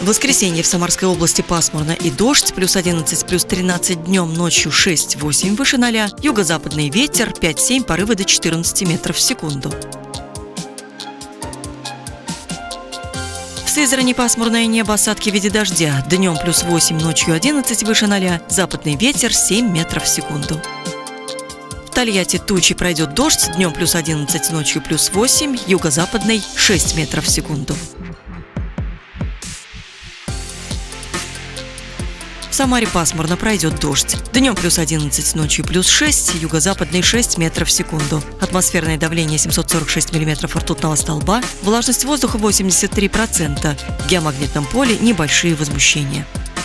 В воскресенье в Самарской области пасмурно и дождь, плюс 11, плюс 13 днем, ночью 6-8 выше 0, юго-западный ветер 5-7, порывы до 14 метров в секунду. В Сызрани пасмурное небо, осадки в виде дождя, днем плюс 8, ночью 11 выше 0, западный ветер 7 метров в секунду. В Тольятти тучи, пройдет дождь, днем плюс 11, ночью плюс 8, юго-западный 6 метров в секунду. В Самаре пасмурно, пройдет дождь. Днем плюс 11, ночью плюс 6, юго-западный 6 метров в секунду. Атмосферное давление 746 миллиметров ртутного столба, влажность воздуха 83%. В геомагнитном поле небольшие возмущения.